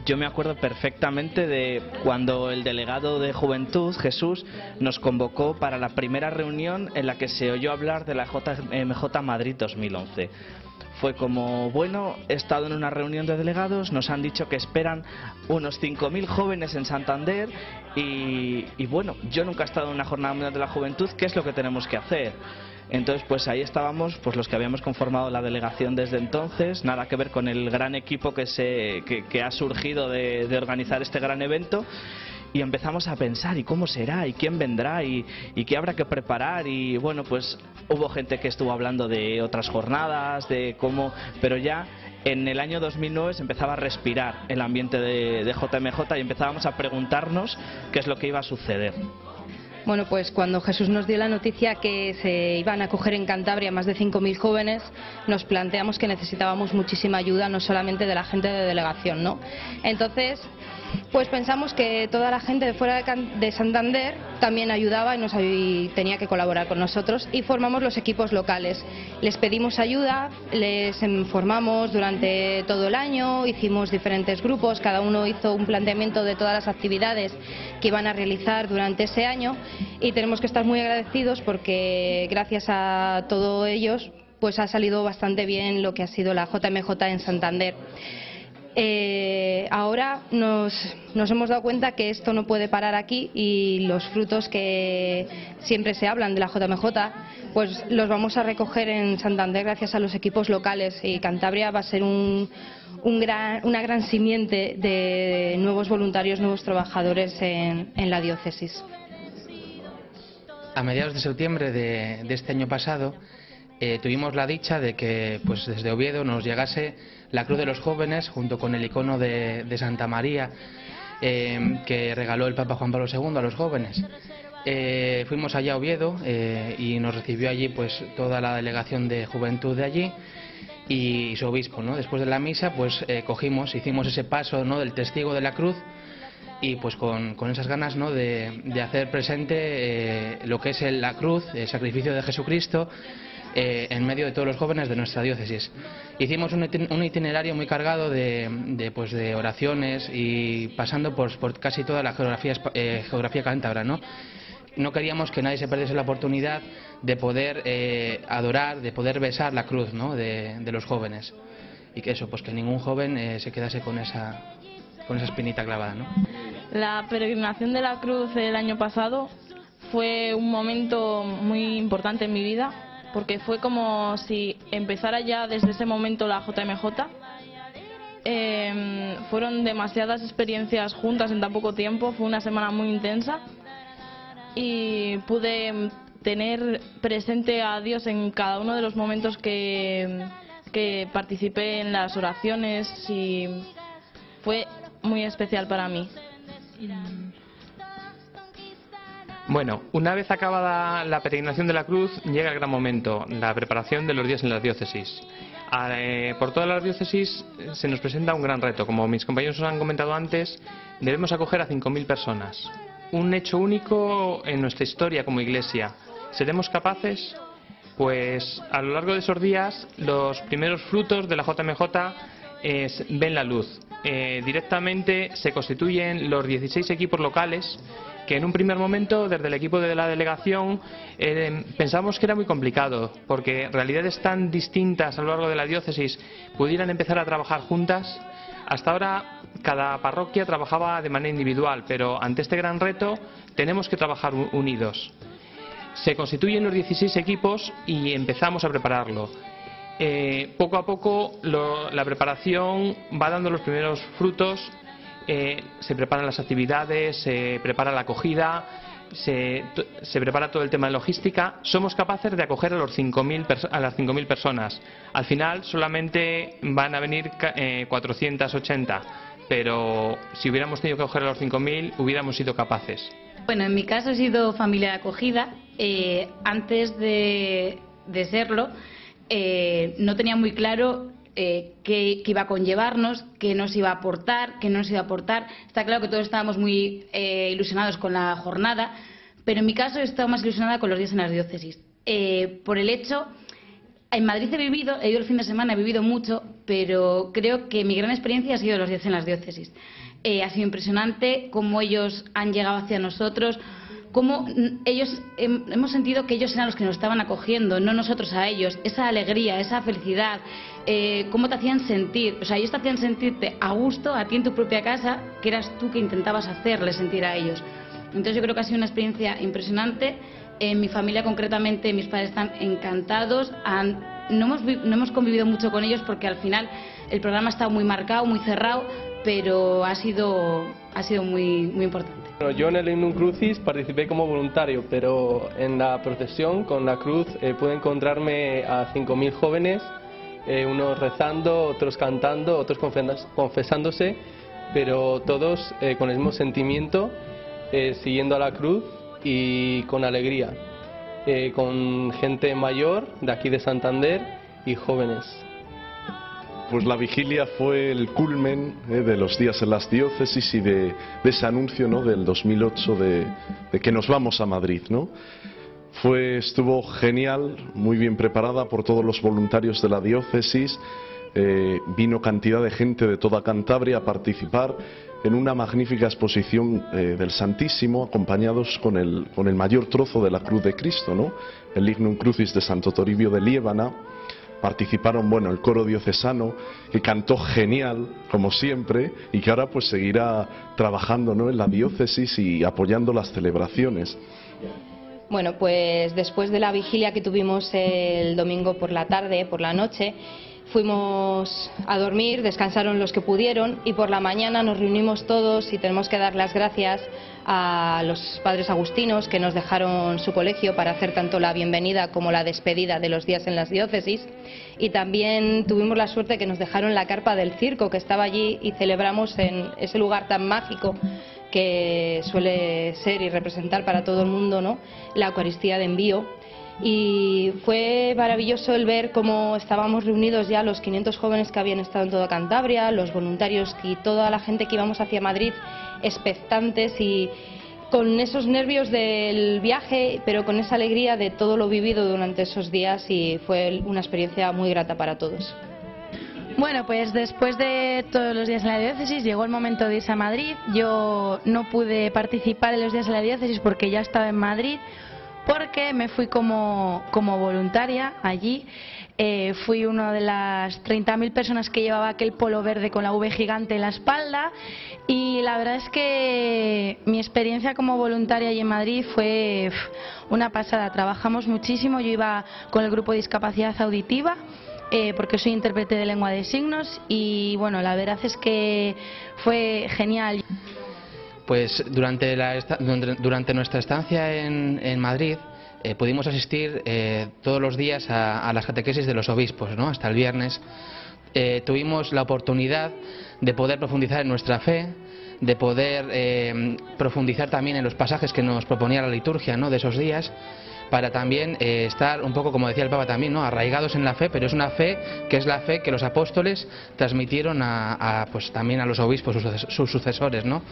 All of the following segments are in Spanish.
yo me acuerdo perfectamente de cuando el delegado de Juventud, Jesús, nos convocó para la primera reunión en la que se oyó hablar de la JMJ Madrid 2011. Fue como, bueno, he estado en una reunión de delegados, nos han dicho que esperan unos 5.000 jóvenes en Santander y bueno, yo nunca he estado en una jornada mundial de la juventud, ¿qué es lo que tenemos que hacer? Entonces pues ahí estábamos pues los que habíamos conformado la delegación desde entonces, nada que ver con el gran equipo que ha surgido de organizar este gran evento. Y empezamos a pensar, ¿y cómo será? ¿Y quién vendrá? ¿Y qué habrá que preparar? Y bueno, pues hubo gente que estuvo hablando de otras jornadas, de cómo... Pero ya en el año 2009 se empezaba a respirar el ambiente de JMJ y empezábamos a preguntarnos qué es lo que iba a suceder. Bueno, pues cuando Jesús nos dio la noticia que se iban a acoger en Cantabria más de 5.000 jóvenes, nos planteamos que necesitábamos muchísima ayuda, no solamente de la gente de delegación, ¿no? Entonces, pues pensamos que toda la gente de fuera de Santander también ayudaba y tenía que colaborar con nosotros y formamos los equipos locales. Les pedimos ayuda, les informamos durante todo el año, hicimos diferentes grupos, cada uno hizo un planteamiento de todas las actividades que iban a realizar durante ese año y tenemos que estar muy agradecidos porque gracias a todos ellos pues ha salido bastante bien lo que ha sido la JMJ en Santander. Ahora nos hemos dado cuenta que esto no puede parar aquí y los frutos que siempre se hablan de la JMJ pues los vamos a recoger en Santander gracias a los equipos locales y Cantabria va a ser una gran simiente de nuevos voluntarios, nuevos trabajadores en la diócesis. A mediados de septiembre de este año pasado tuvimos la dicha de que pues desde Oviedo nos llegase la Cruz de los Jóvenes junto con el icono de Santa María que regaló el Papa Juan Pablo II a los jóvenes. Fuimos allá a Oviedo y nos recibió allí pues toda la delegación de juventud de allí y su obispo, ¿no? Después de la misa pues hicimos ese paso, ¿no?, del testigo de la cruz y pues con esas ganas, ¿no?, de hacer presente lo que es la cruz, el sacrificio de Jesucristo en medio de todos los jóvenes de nuestra diócesis. Hicimos un itinerario muy cargado de oraciones y pasando por casi toda la geografía cántabra, ¿no? No queríamos que nadie se perdiese la oportunidad de poder adorar, de poder besar la cruz, ¿no?, de los jóvenes y que eso, pues que ningún joven se quedase con esa espinita clavada, ¿no? La peregrinación de la cruz el año pasado fue un momento muy importante en mi vida porque fue como si empezara ya desde ese momento la JMJ. Fueron demasiadas experiencias juntas en tan poco tiempo, fue una semana muy intensa y pude tener presente a Dios en cada uno de los momentos que participé en las oraciones y fue muy especial para mí. Bueno, una vez acabada la peregrinación de la cruz, llega el gran momento, la preparación de los días en las diócesis. Por todas las diócesis se nos presenta un gran reto. Como mis compañeros os han comentado antes, debemos acoger a 5.000 personas. Un hecho único en nuestra historia como Iglesia. ¿Seremos capaces? Pues a lo largo de esos días, los primeros frutos de la JMJ ven la luz. Directamente se constituyen los 16 equipos locales que en un primer momento desde el equipo de la delegación pensamos que era muy complicado porque realidades tan distintas a lo largo de la diócesis pudieran empezar a trabajar juntas. Hasta ahora cada parroquia trabajaba de manera individual, pero ante este gran reto tenemos que trabajar unidos. Se constituyen los 16 equipos y empezamos a prepararlo. Poco a poco la preparación va dando los primeros frutos, se preparan las actividades, se prepara la acogida, se prepara todo el tema de logística. Somos capaces de acoger a las 5.000 personas. Al final solamente van a venir 480, pero si hubiéramos tenido que acoger a los 5.000 hubiéramos sido capaces. Bueno, en mi caso he sido familia de acogida. Antes de serlo, no tenía muy claro qué iba a conllevarnos, qué nos iba a aportar, qué no nos iba a aportar. Está claro que todos estábamos muy ilusionados con la jornada, pero en mi caso he estado más ilusionada con los días en las diócesis. Por el hecho, en Madrid he ido el fin de semana, he vivido mucho, pero creo que mi gran experiencia ha sido los días en las diócesis. Ha sido impresionante cómo ellos han llegado hacia nosotros, cómo ellos hemos sentido que ellos eran los que nos estaban acogiendo, no nosotros a ellos. Esa alegría, esa felicidad, cómo te hacían sentir. O sea, ellos te hacían sentirte a gusto a ti en tu propia casa, que eras tú que intentabas hacerles sentir a ellos. Entonces yo creo que ha sido una experiencia impresionante. En mi familia concretamente, mis padres están encantados. No hemos convivido mucho con ellos porque al final el programa está muy marcado, muy cerrado, pero ha sido muy importante. Bueno, yo en el Lignum Crucis participé como voluntario, pero en la procesión con la cruz pude encontrarme a 5.000 jóvenes, unos rezando, otros cantando, otros confesándose, pero todos con el mismo sentimiento, siguiendo a la cruz y con alegría, con gente mayor de aquí de Santander y jóvenes. Pues la vigilia fue el culmen de los días en las diócesis y de ese anuncio, ¿no?, del 2008 de que nos vamos a Madrid, ¿no? Estuvo genial, muy bien preparada por todos los voluntarios de la diócesis. Vino cantidad de gente de toda Cantabria a participar en una magnífica exposición del Santísimo, acompañados con el mayor trozo de la cruz de Cristo, ¿no?, el Lignum Crucis de Santo Toribio de Liébana. Participaron, bueno, el coro diocesano, que cantó genial, como siempre, y que ahora pues seguirá trabajando, ¿no?, en la diócesis y apoyando las celebraciones. Bueno, pues después de la vigilia que tuvimos el domingo por la tarde, por la noche, fuimos a dormir, descansaron los que pudieron, y por la mañana nos reunimos todos y tenemos que dar las gracias a los padres agustinos que nos dejaron su colegio para hacer tanto la bienvenida como la despedida de los días en las diócesis, y también tuvimos la suerte que nos dejaron la carpa del circo que estaba allí y celebramos en ese lugar tan mágico que suele ser y representar para todo el mundo, ¿no?, la Eucaristía de Envío. Y fue maravilloso el ver cómo estábamos reunidos ya los 500 jóvenes que habían estado en toda Cantabria, los voluntarios y toda la gente que íbamos hacia Madrid, expectantes y con esos nervios del viaje, pero con esa alegría de todo lo vivido durante esos días, y fue una experiencia muy grata para todos. Bueno, pues después de todos los días en la diócesis llegó el momento de irse a Madrid. Yo no pude participar en los días en la diócesis porque ya estaba en Madrid, porque me fui como voluntaria allí. Fui una de las 30.000 personas que llevaba aquel polo verde con la V gigante en la espalda, y la verdad es que mi experiencia como voluntaria allí en Madrid fue una pasada. Trabajamos muchísimo, yo iba con el grupo de discapacidad auditiva, porque soy intérprete de lengua de signos, y bueno, la verdad es que fue genial. Pues durante nuestra estancia en Madrid pudimos asistir todos los días a las catequesis de los obispos, ¿no?, hasta el viernes. Tuvimos la oportunidad de poder profundizar en nuestra fe, de poder profundizar también en los pasajes que nos proponía la liturgia, ¿no?, de esos días, para también estar un poco, como decía el Papa también, ¿no?, arraigados en la fe, pero es una fe que es la fe que los apóstoles transmitieron pues también a los obispos, sus sucesores, ¿no?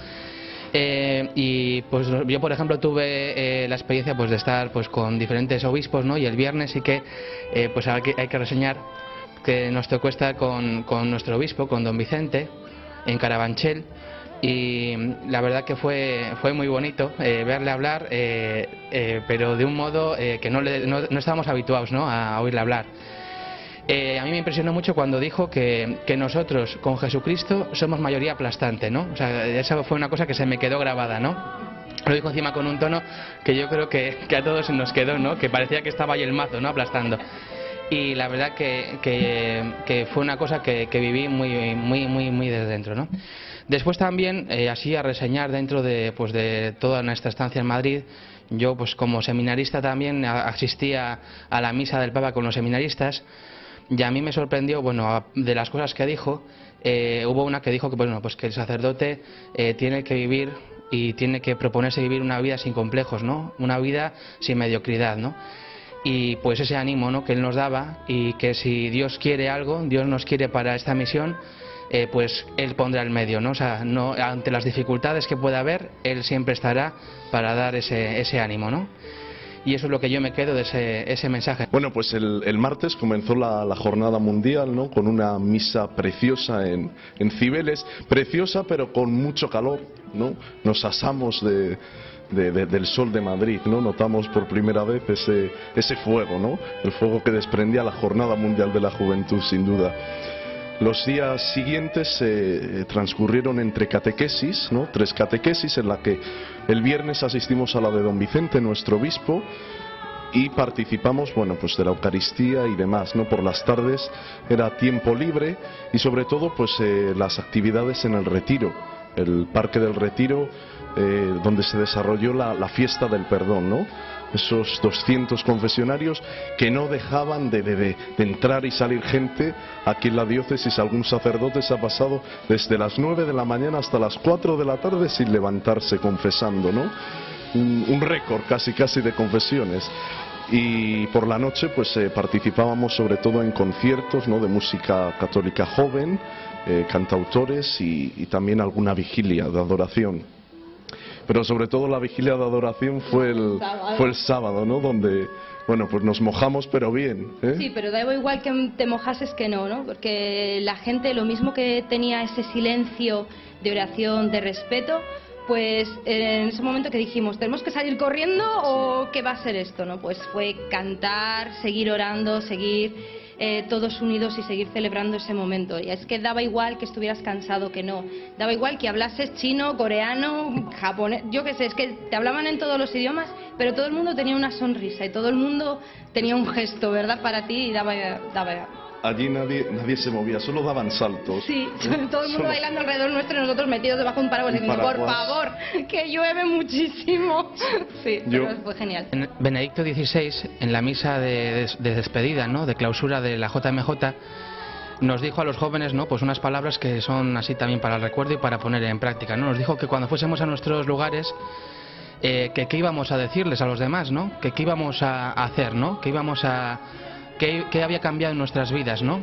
Y pues yo, por ejemplo, tuve la experiencia pues de estar pues con diferentes obispos, ¿no?, y el viernes sí que pues hay que reseñar que nos tocó estar con nuestro obispo, con don Vicente, en Carabanchel, y la verdad que fue muy bonito verle hablar, pero de un modo que no estábamos habituados, ¿no?, a oírle hablar. A mí me impresionó mucho cuando dijo que nosotros con Jesucristo somos mayoría aplastante, ¿no? O sea, esa fue una cosa que se me quedó grabada, ¿no? Lo dijo encima con un tono que yo creo que a todos se nos quedó, ¿no?, que parecía que estaba ahí el mazo, ¿no?, aplastando. Y la verdad que fue una cosa que viví muy desde dentro, ¿no? Después también, así a reseñar dentro de toda nuestra estancia en Madrid, yo pues como seminarista también asistía a la misa del Papa con los seminaristas. Y a mí me sorprendió, bueno, de las cosas que dijo, hubo una que dijo que, bueno, pues que el sacerdote tiene que vivir y tiene que proponerse vivir una vida sin complejos, ¿no?, una vida sin mediocridad, ¿no? Y pues ese ánimo, ¿no?, que él nos daba, y que si Dios quiere algo, Dios nos quiere para esta misión, pues él pondrá el medio, ¿no? O sea, no, ante las dificultades que pueda haber, él siempre estará para dar ese ánimo, ¿no? y eso es lo que yo me quedo de ese mensaje. Bueno, pues el martes comenzó la jornada mundial, ¿no? Con una misa preciosa en Cibeles, preciosa pero con mucho calor, ¿no? Nos asamos del sol de Madrid, ¿no? Notamos por primera vez ese fuego, ¿no? El fuego que desprendía la Jornada Mundial de la Juventud, sin duda. Los días siguientes transcurrieron entre catequesis, ¿no? 3 catequesis, en la que el viernes asistimos a la de don Vicente, nuestro obispo, y participamos, bueno, pues de la Eucaristía y demás, ¿no? Por las tardes era tiempo libre y sobre todo pues las actividades en el Retiro, el Parque del Retiro, donde se desarrolló la fiesta del perdón, ¿no? Esos 200 confesionarios que no dejaban de entrar y salir gente. Aquí en la diócesis algún sacerdote se ha pasado desde las 9 de la mañana hasta las 4 de la tarde sin levantarse confesando, ¿no? Un récord casi de confesiones. Y por la noche pues participábamos sobre todo en conciertos, ¿no? De música católica joven, cantautores y también alguna vigilia de adoración. Pero sobre todo la vigilia de adoración fue el sábado, ¿no? Donde, bueno, pues nos mojamos, pero bien, ¿eh? Sí, pero da igual que te mojases que no, ¿no? Porque la gente, lo mismo que tenía ese silencio de oración, de respeto, pues en ese momento que dijimos, ¿tenemos que salir corriendo o qué va a ser esto, no? Pues fue cantar, seguir orando, seguir todos unidos y seguir celebrando ese momento. Y es que daba igual que estuvieras cansado que no, daba igual que hablases chino, coreano, japonés, yo qué sé, es que te hablaban en todos los idiomas, pero todo el mundo tenía una sonrisa y todo el mundo tenía un gesto, ¿verdad?, para ti, y daba. Allí nadie se movía, solo daban saltos. Sí, todo el mundo bailando alrededor nuestro y nosotros metidos debajo de un paraguas diciendo, por favor, que llueve muchísimo. Sí, pero fue genial. En Benedicto XVI, en la misa de despedida, ¿no?, de clausura de la JMJ, nos dijo a los jóvenes, ¿no?, pues unas palabras que son así también para el recuerdo y para poner en práctica, ¿no? Nos dijo que cuando fuésemos a nuestros lugares, que qué íbamos a decirles a los demás, ¿no?, que qué íbamos a hacer, ¿no?, que íbamos a... ¿Qué había cambiado en nuestras vidas, ¿no?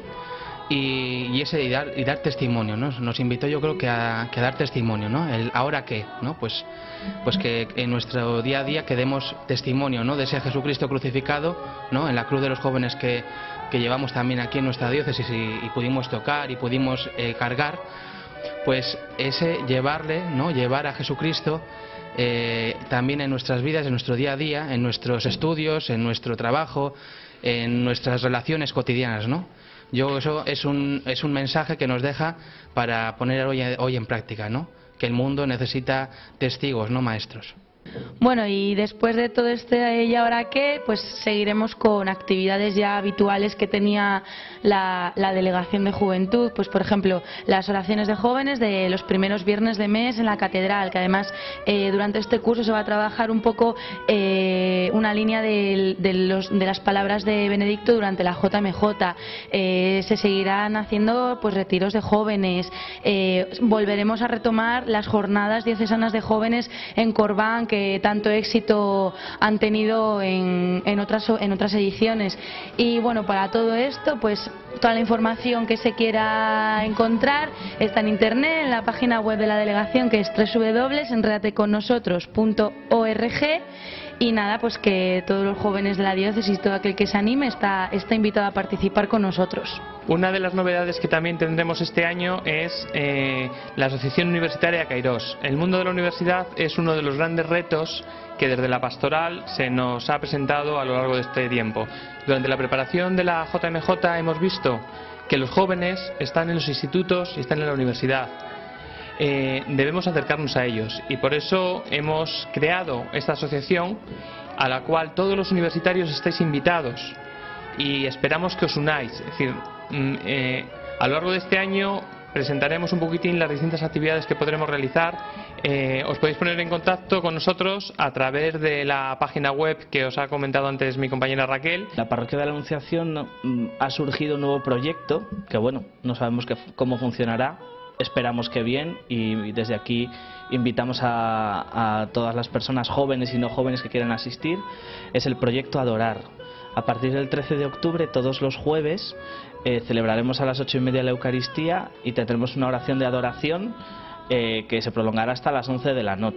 Y dar testimonio, ¿no? Nos invitó, yo creo, que a dar testimonio, ¿no? El ahora qué, ¿no? Pues que en nuestro día a día que demos testimonio, ¿no?, de ese Jesucristo crucificado, ¿no?, en la cruz de los jóvenes que llevamos también aquí en nuestra diócesis y pudimos tocar y pudimos cargar, pues ese llevar a Jesucristo también en nuestras vidas, en nuestro día a día, en nuestros estudios, en nuestro trabajo, en nuestras relaciones cotidianas, ¿no? Eso es un mensaje que nos deja para poner hoy en práctica, ¿no? Que el mundo necesita testigos, no maestros. Bueno, y después de todo este y ahora qué, pues seguiremos con actividades ya habituales que tenía la Delegación de Juventud, pues por ejemplo las oraciones de jóvenes de los primeros viernes de mes en la catedral, que además durante este curso se va a trabajar un poco una línea de las palabras de Benedicto durante la JMJ. Se seguirán haciendo pues retiros de jóvenes, volveremos a retomar las jornadas diocesanas de jóvenes en Corbán, que tanto éxito han tenido en otras ediciones. Y bueno, para todo esto, pues toda la información que se quiera encontrar está en internet, en la página web de la delegación, que es www.enredateconnosotros.org. Y nada, pues que todos los jóvenes de la diócesis, todo aquel que se anime, está invitado a participar con nosotros. Una de las novedades que también tendremos este año es la Asociación Universitaria Kairos. El mundo de la universidad es uno de los grandes retos que desde la pastoral se nos ha presentado a lo largo de este tiempo. Durante la preparación de la JMJ hemos visto que los jóvenes están en los institutos y están en la universidad. Debemos acercarnos a ellos y por eso hemos creado esta asociación a la cual todos los universitarios estáis invitados y esperamos que os unáis. Es decir, a lo largo de este año presentaremos un poquitín las distintas actividades que podremos realizar. Os podéis poner en contacto con nosotros a través de la página web que os ha comentado antes mi compañera Raquel. La Parroquia de la Anunciación ha surgido un nuevo proyecto que, bueno, no sabemos cómo funcionará. Esperamos que bien, y desde aquí invitamos a todas las personas jóvenes y no jóvenes que quieran asistir. Es el proyecto Adorar. A partir del 13 de octubre, todos los jueves, celebraremos a las 8:30 la Eucaristía y tendremos una oración de adoración que se prolongará hasta las 11 de la noche.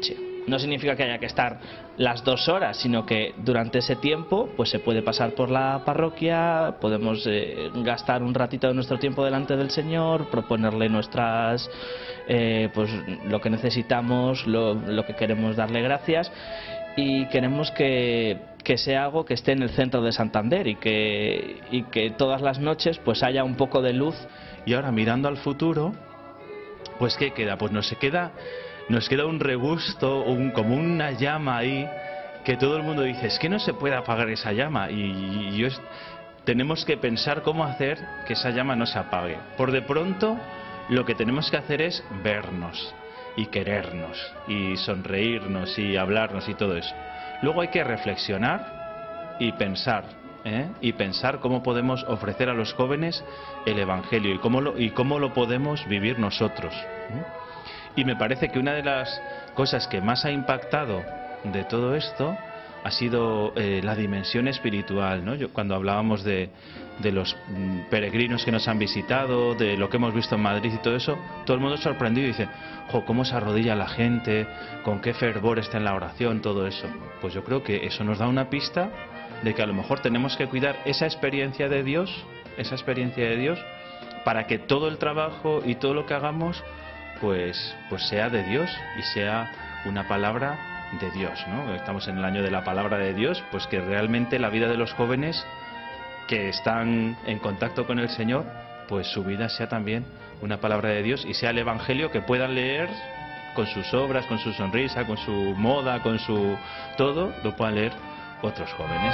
No significa que haya que estar las 2 horas, sino que durante ese tiempo pues se puede pasar por la parroquia, podemos gastar un ratito de nuestro tiempo delante del Señor, proponerle nuestras pues lo que necesitamos, lo que queremos darle gracias, y queremos que sea algo que esté en el centro de Santander y que todas las noches pues haya un poco de luz. Y ahora, mirando al futuro, pues ¿qué queda? Pues nos queda un regusto, como una llama ahí, que todo el mundo dice, es que no se puede apagar esa llama, y tenemos que pensar cómo hacer que esa llama no se apague. Por de pronto, lo que tenemos que hacer es vernos y querernos y sonreírnos y hablarnos y todo eso. Luego hay que reflexionar y pensar cómo podemos ofrecer a los jóvenes el Evangelio y cómo lo podemos vivir nosotros. Y me parece que una de las cosas que más ha impactado de todo esto ha sido la dimensión espiritual, ¿no? Cuando hablábamos de los peregrinos que nos han visitado, de lo que hemos visto en Madrid y todo eso, todo el mundo sorprendido y dice, jo, cómo se arrodilla la gente, con qué fervor está en la oración, todo eso. Pues yo creo que eso nos da una pista de que a lo mejor tenemos que cuidar esa experiencia de Dios, para que todo el trabajo y todo lo que hagamos pues sea de Dios y sea una palabra de Dios, ¿no? Estamos en el año de la palabra de Dios, pues que realmente la vida de los jóvenes que están en contacto con el Señor, pues su vida sea también una palabra de Dios y sea el Evangelio que puedan leer con sus obras, con su sonrisa, con su moda, con su todo, lo puedan leer otros jóvenes.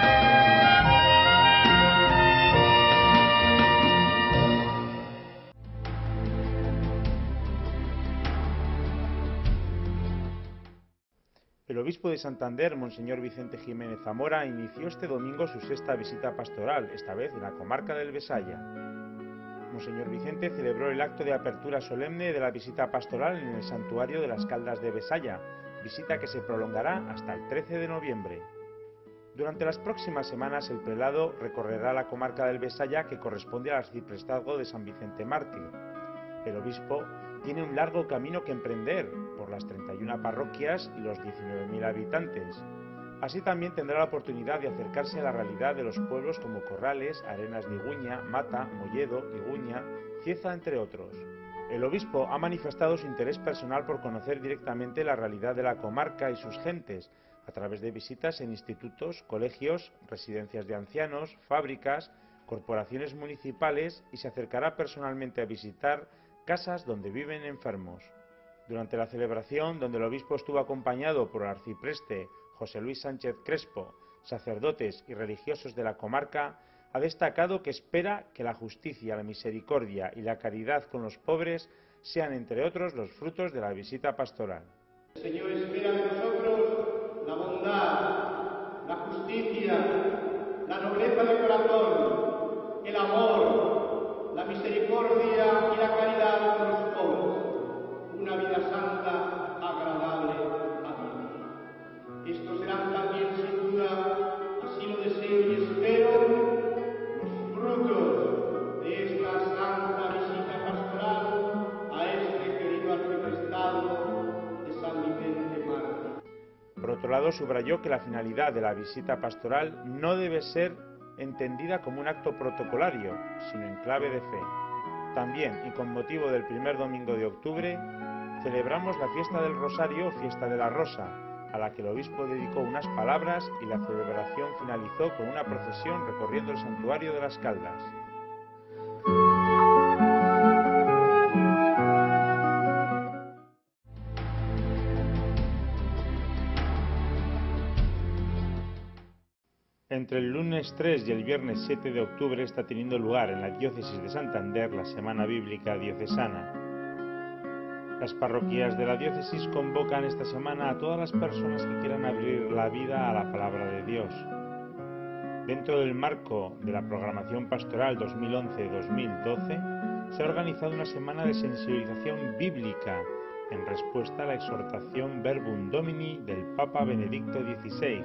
El obispo de Santander, Monseñor Vicente Jiménez Zamora, inició este domingo su 6ª visita pastoral, esta vez en la comarca del Besaya. Monseñor Vicente celebró el acto de apertura solemne de la visita pastoral en el santuario de las Caldas de Besaya, visita que se prolongará hasta el 13 de noviembre. Durante las próximas semanas el prelado recorrerá la comarca del Besaya, que corresponde al arciprestazgo de San Vicente Mártir. El obispo tiene un largo camino que emprender por las 31 parroquias y los 19.000 habitantes. Así también tendrá la oportunidad de acercarse a la realidad de los pueblos como Corrales, Arenas de Iguña, Mata, Molledo, Iguña, Cieza, entre otros. El obispo ha manifestado su interés personal por conocer directamente la realidad de la comarca y sus gentes, a través de visitas en institutos, colegios, residencias de ancianos, fábricas, corporaciones municipales, y se acercará personalmente a visitar casas donde viven enfermos. Durante la celebración, donde el obispo estuvo acompañado por el arcipreste José Luis Sánchez Crespo, sacerdotes y religiosos de la comarca, ha destacado que espera que la justicia, la misericordia y la caridad con los pobres sean, entre otros, los frutos de la visita pastoral. El Señor espera de nosotros la bondad, la justicia, la nobleza de corazón, el amor, la misericordia y la caridad con los pobres, una vida santa, agradable a Dios. Estos serán también, sin duda, así lo deseo y espero, los frutos de esta santa visita pastoral a este querido arciprestazgo de San Vicente Mártir. Por otro lado, subrayó que la finalidad de la visita pastoral no debe ser entendida como un acto protocolario, sino en clave de fe. También, y con motivo del primer domingo de octubre, celebramos la fiesta del Rosario, fiesta de la Rosa, a la que el obispo dedicó unas palabras, y la celebración finalizó con una procesión recorriendo el santuario de las Caldas. Entre el lunes 3 y el viernes 7 de octubre está teniendo lugar en la diócesis de Santander la Semana Bíblica Diocesana. Las parroquias de la diócesis convocan esta semana a todas las personas que quieran abrir la vida a la palabra de Dios. Dentro del marco de la programación pastoral 2011-2012, se ha organizado una semana de sensibilización bíblica en respuesta a la exhortación Verbum Domini del Papa Benedicto XVI.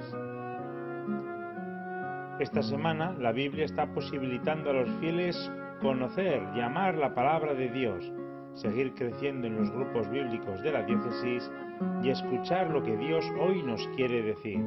Esta semana la Biblia está posibilitando a los fieles conocer y amar la palabra de Dios, seguir creciendo en los grupos bíblicos de la diócesis y escuchar lo que Dios hoy nos quiere decir.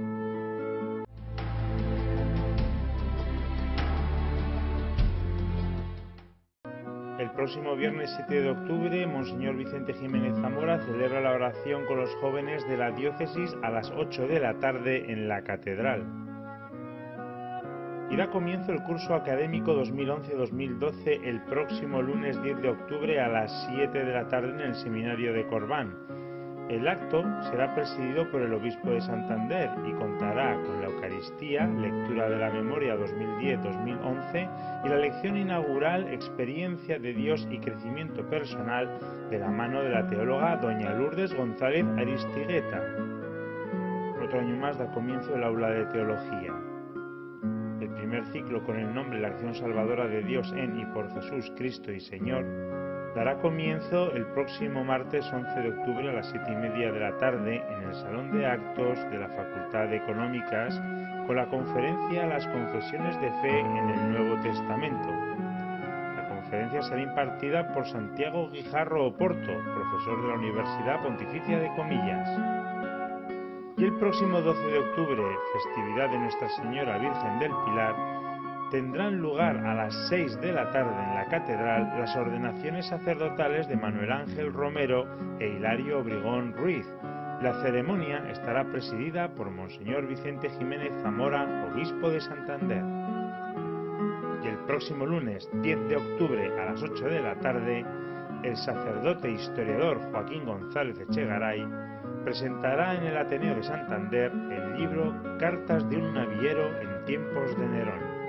El próximo viernes 7 de octubre, Monseñor Vicente Jiménez Zamora celebra la oración con los jóvenes de la diócesis a las 8 de la tarde en la Catedral. Y da comienzo el curso académico 2011-2012 el próximo lunes 10 de octubre a las 7 de la tarde en el Seminario de Corbán. El acto será presidido por el Obispo de Santander y contará con la Eucaristía, lectura de la memoria 2010-2011 y la lección inaugural Experiencia de Dios y Crecimiento Personal de la mano de la teóloga doña Lourdes González Aristigueta. Otro año más da comienzo el aula de teología. El primer ciclo con el nombre La Acción Salvadora de Dios en y por Jesús, Cristo y Señor dará comienzo el próximo martes 11 de octubre a las 7:30 de la tarde en el Salón de Actos de la Facultad de Económicas con la conferencia Las Confesiones de Fe en el Nuevo Testamento. La conferencia será impartida por Santiago Guijarro Oporto, profesor de la Universidad Pontificia de Comillas. Y el próximo 12 de octubre, festividad de Nuestra Señora Virgen del Pilar, tendrán lugar a las 6 de la tarde en la Catedral las ordenaciones sacerdotales de Manuel Ángel Romero e Hilario Obregón Ruiz. La ceremonia estará presidida por Monseñor Vicente Jiménez Zamora, obispo de Santander. Y el próximo lunes 10 de octubre a las 8 de la tarde, el sacerdote e historiador Joaquín González Echegaray presentará en el Ateneo de Santander el libro Cartas de un Navillero en tiempos de Nerón.